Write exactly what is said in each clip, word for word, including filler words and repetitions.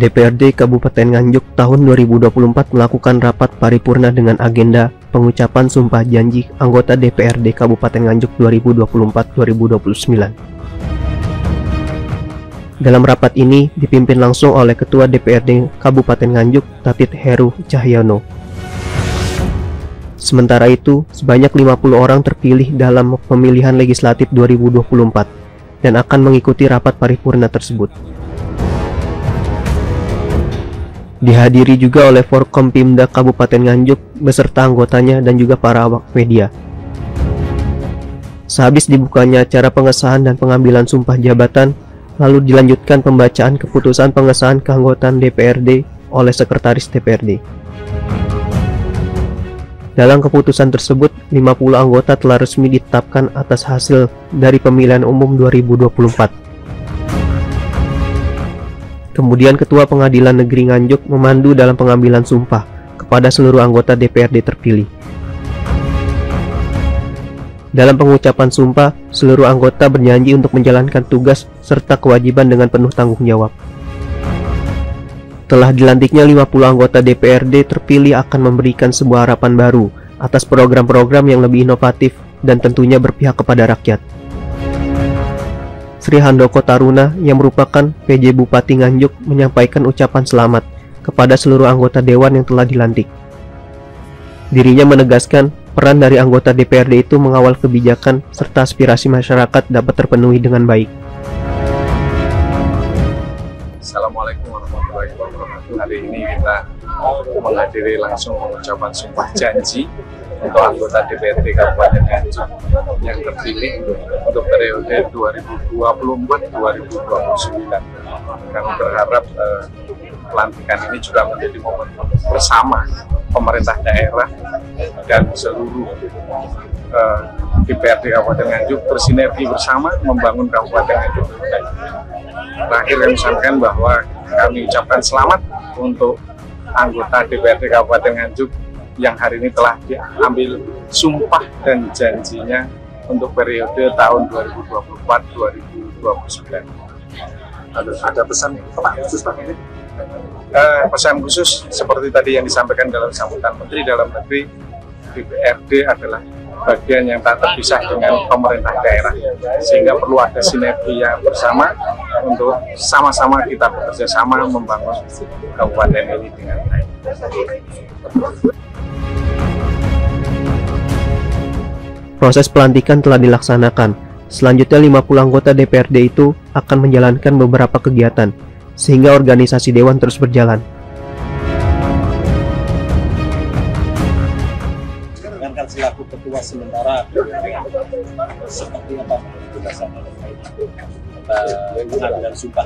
D P R D Kabupaten Nganjuk tahun dua ribu dua puluh empat melakukan rapat paripurna dengan agenda pengucapan sumpah janji anggota D P R D Kabupaten Nganjuk dua ribu dua puluh empat sampai dua ribu dua puluh sembilan. Dalam rapat ini dipimpin langsung oleh Ketua D P R D Kabupaten Nganjuk, Tatit Heru Cahyono. Sementara itu, sebanyak lima puluh orang terpilih dalam pemilihan legislatif dua ribu dua puluh empat dan akan mengikuti rapat paripurna tersebut. Dihadiri juga oleh Forkompimda Kabupaten Nganjuk beserta anggotanya dan juga para awak media. Sehabis dibukanya acara pengesahan dan pengambilan sumpah jabatan, lalu dilanjutkan pembacaan keputusan pengesahan keanggotaan D P R D oleh Sekretaris D P R D. Dalam keputusan tersebut, lima puluh anggota telah resmi ditetapkan atas hasil dari pemilihan umum dua ribu dua puluh empat. Kemudian Ketua Pengadilan Negeri Nganjuk memandu dalam pengambilan sumpah kepada seluruh anggota D P R D terpilih. Dalam pengucapan sumpah, seluruh anggota berjanji untuk menjalankan tugas serta kewajiban dengan penuh tanggung jawab. Telah dilantiknya lima puluh anggota D P R D terpilih akan memberikan sebuah harapan baru atas program-program yang lebih inovatif dan tentunya berpihak kepada rakyat. Sri Handoko Taruna yang merupakan P J Bupati Nganjuk menyampaikan ucapan selamat kepada seluruh anggota dewan yang telah dilantik. Dirinya menegaskan peran dari anggota D P R D itu mengawal kebijakan serta aspirasi masyarakat dapat terpenuhi dengan baik. Assalamualaikum warahmatullahi wabarakatuh. Hari ini kita menghadiri langsung pengucapan sumpah janji untuk anggota D P R D Kabupaten Nganjuk yang terpilih untuk periode dua ribu dua puluh empat sampai dua ribu dua puluh sembilan. Kami berharap eh, pelantikan ini juga menjadi momen bersama pemerintah daerah dan seluruh eh, D P R D Kabupaten Nganjuk bersinergi bersama membangun Kabupaten Nganjuk. Terakhir kami sampaikan bahwa kami ucapkan selamat untuk anggota D P R D Kabupaten Nganjuk yang hari ini telah diambil sumpah dan janjinya untuk periode tahun dua ribu dua puluh empat sampai dua ribu dua puluh sembilan. Ada, ada pesan Pak khusus Pak ini? Uh, pesan khusus seperti tadi yang disampaikan dalam sambutan Menteri Dalam Negeri, D P R D adalah bagian yang tak terpisah dengan pemerintah daerah, sehingga perlu ada sinergi yang bersama untuk sama-sama kita bekerja sama membangun kabupaten ini dengan baik. Proses pelantikan telah dilaksanakan. Selanjutnya lima puluh anggota D P R D itu akan menjalankan beberapa kegiatan sehingga organisasi dewan terus berjalan. Kan selaku ketua sementara seperti apa berdasarkan pengambilan sumpah?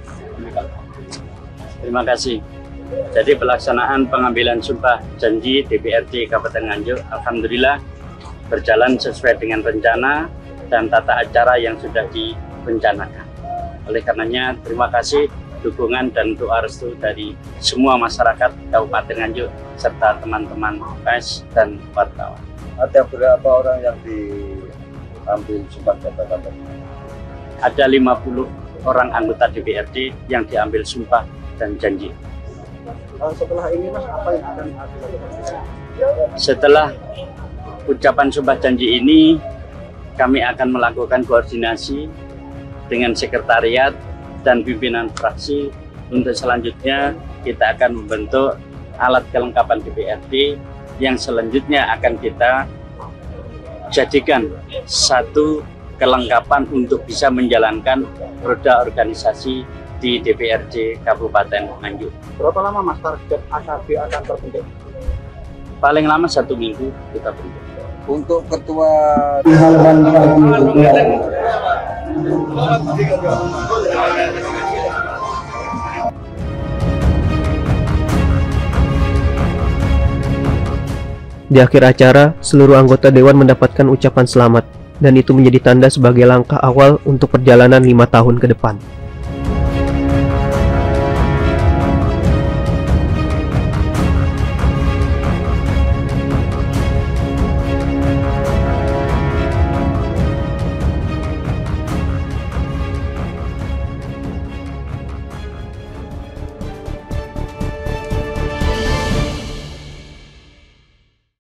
Terima kasih. Jadi pelaksanaan pengambilan sumpah janji D P R D Kabupaten Nganjuk alhamdulillah berjalan sesuai dengan rencana dan tata acara yang sudah direncanakan. Oleh karenanya terima kasih dukungan dan doa restu dari semua masyarakat Kabupaten Nganjuk serta teman-teman pers dan wartawan. Ada berapa orang yang diambil sumpah jabatan? Ada lima puluh orang anggota D P R D yang diambil sumpah dan janji. Setelah ini Mas, apa yang akan dilakukan? Setelah ucapan sumpah janji ini, kami akan melakukan koordinasi dengan sekretariat dan pimpinan fraksi. Untuk selanjutnya kita akan membentuk alat kelengkapan D P R D yang selanjutnya akan kita jadikan satu kelengkapan untuk bisa menjalankan roda organisasi di D P R D Kabupaten Nganjuk. Berapa lama Mas target A K B akan terbentuk? Paling lama satu minggu kita bentuk. Untuk ketua Di akhir acara, seluruh anggota dewan mendapatkan ucapan selamat dan itu menjadi tanda sebagai langkah awal untuk perjalanan lima tahun ke depan.